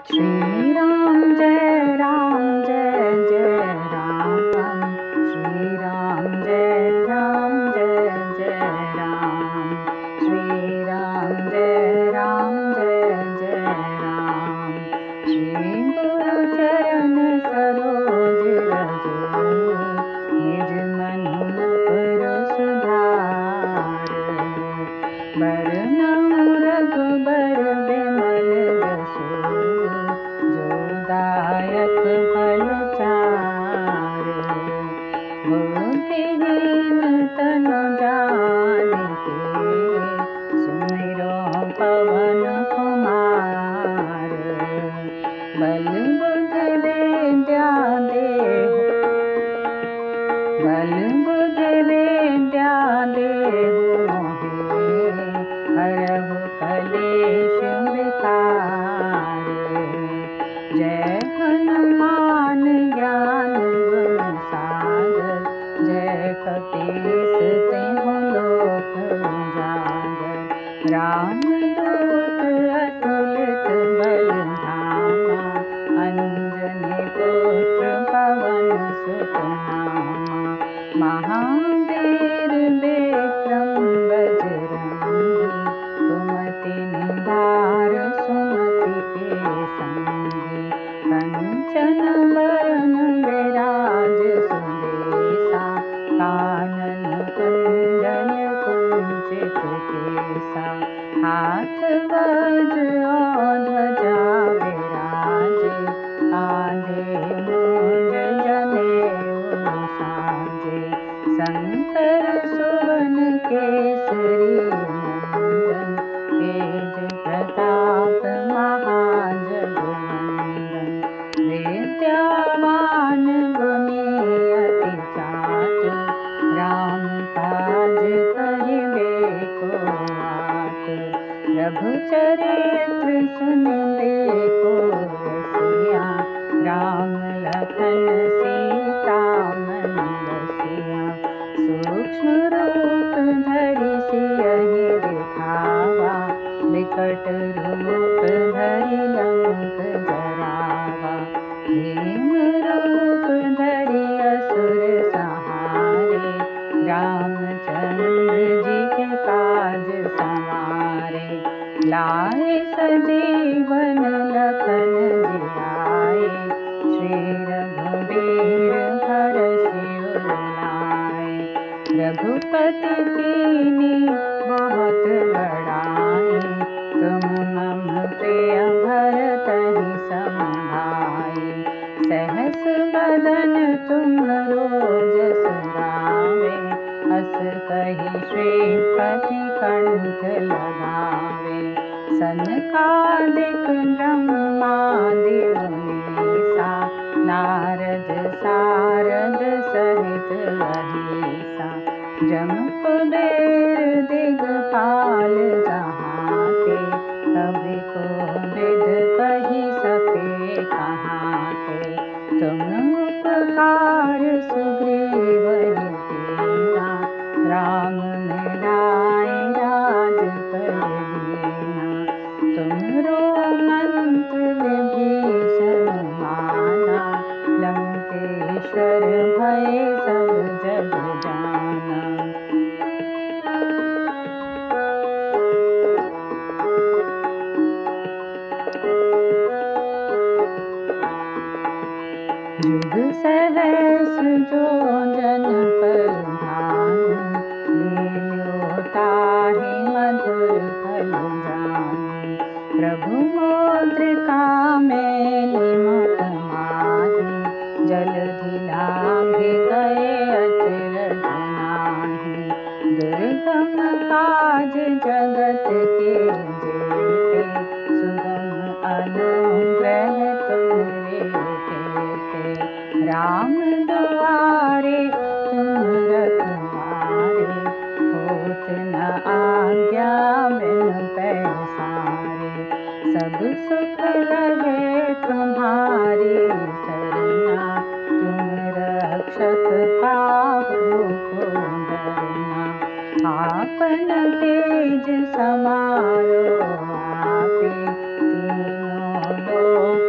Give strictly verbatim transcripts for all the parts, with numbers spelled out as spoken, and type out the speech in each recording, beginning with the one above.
श्री राम जय राम जय जय राम। श्री राम जय राम जय जय राम। श्री राम जय राम जय जय राम। श्री गुरु चरण सरोज रज निज मन पर सुधार। बरनउँ रघुबर बिमल जसु दायक फल चार। बुद्धिहीन तनु जानिके सुमिरो पवन कुमार। बल बुद्धि विद्या देहु बल बुद्धि विद्या देहु मोहे हरहु कलेश विकार। जय हनुमान ज्ञान गुण सागर। जय कपीस तिहुँ लोक उजागर। रामदूत अतुलित बल धामा। अंजनी पुत्र पवन सुत नामा। महावीर विक्रम बजरंगी। सुमति निवार सुमति के संगी। कंचन बरन विराज सुबेसा। कानन कुंडल कुंचित केसा। हाथ वज्र और ध्वजा विराजे। कांधे मूंज जनेऊ साजे। शंकर सुवन केसरी नंदन। तेज प्रताप महाजगवंदन। विद्यावान गुणी अति चातुर। राम काज करिबे को आतुर। रघुचरित्र सुनिबे को रसिया। राम लखन सीता मन बसिया। सूक्ष्म रूप धरि सियहि दिखावा। विकट रूप धरि लंक जरावा। भीम रूप धरि असुर संहारे। रामचंद्र जी के काज संवारे। लाए सजीवन लखन जियाए। श्री रघुवीर हरषि उर लाए। रघुपति कीन्ही बहुत बड़ाई। तुम मम प्रिय भरतहि सम भाई। सहस बदन तुमरो जस गावें। हस कहि श्रीपति कंठ लगावें। सनकादिक ब्रह्मादि मुनीसा। नारद सारद सहित अहीसा। जम कुबेर दिगपाल जहाते। कवि कोविद कहि सके कहाते। तुम उपकार सुग्रीव कीन्हा। राम मिलाए राजपद दीन्हा। तुमरो मंत्र विभीषण माना। लंकेश्वर भय सब जग जाना। जुग सहस्र जो जन पर भानु। लील्यो ताहि मधुर फल जानु। प्रभु मुद्रिका मेलि मुख माहि। जलधि लांघि गए अचरज नाहि। दुर्गम काज जगत के जेते। सुगम अनुग्रह तुमरे तेते। राम दुआरे तुम रखवारे। होत न आज्ञा बिनु पैसारे। सब सुख लगे तुम्हारी सरना। तुम रक्षक काहू को डरना। आपन तेज समारो आपे। तीनों लोक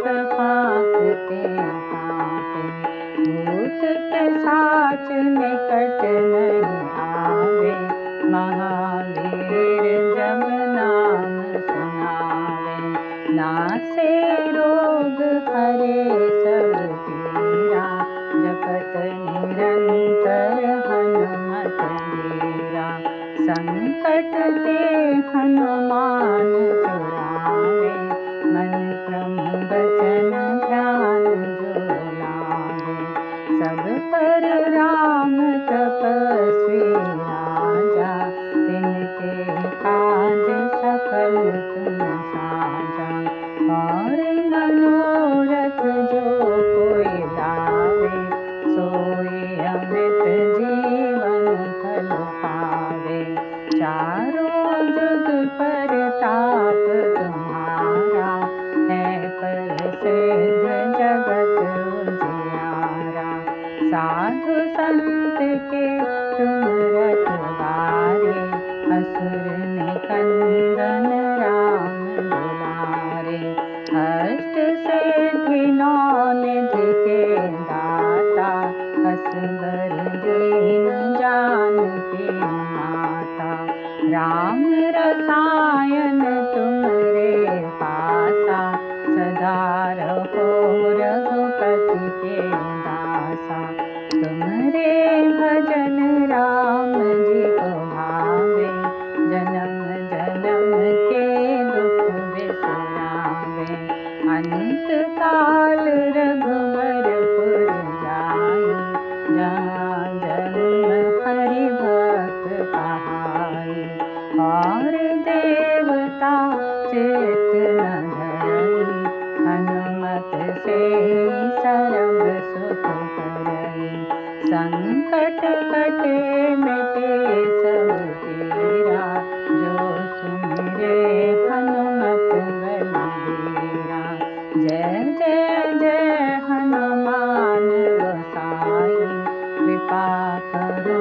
नासे रोग हरे सब पीरा, जपत निरंतर हनुमत वीरा। संकट ते हनुमान छुड़ावे, मन क्रम वचन ध्यान जो लावे। सब पर राम तपस्वी राजा, तिनके काज सकल तुम साजा। और मनोरथ जो कोई लावे, सोई अमृत जीवन फल पावे। चारों जुग परताप तुम्हारा, है प्रसिद्ध जगत उजियारा। साधु संत के तुम रखवारे, असुर निकंदन राम दुलारे। अष्ट सिद्धि नौ निधि के दाता, असबर दीन जानकी माता। राम रसायन तुमरे पासा, सदा रहो रघुपति के दासा। तुमरे भजन राम जी को भावे, जन्म जन्म के दुख बिसरावे। अंत काल रघुबरपुर जाई, जहाँ जन्म हरि भक्त कहाई। और देवता चित न धरई, हनुमत से सर्व सुख करई। संकट कटे मिटे सब पीरा, जो सुमिरे हनुमत बलबीरा। जय जय जय हनुमान गोसाई, कृपा करो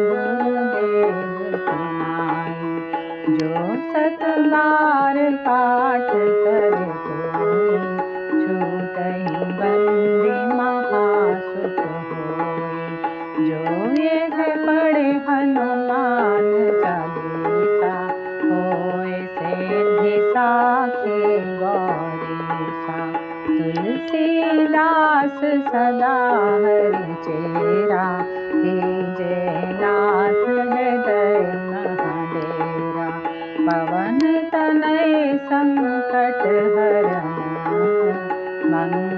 गुरुदेव तुम्हारी। जो सत बार पाठ करे कोई, छूटहि बंदी महासुख होई। जो यह पढ़े हनुमान चालीसा, होए सिद्धि साखी गौरीसा। तुलसीदास सदा हरि चेरा, कीजे नाथ हृदय महडेरा। पवन तनय संकट हरन, मंगल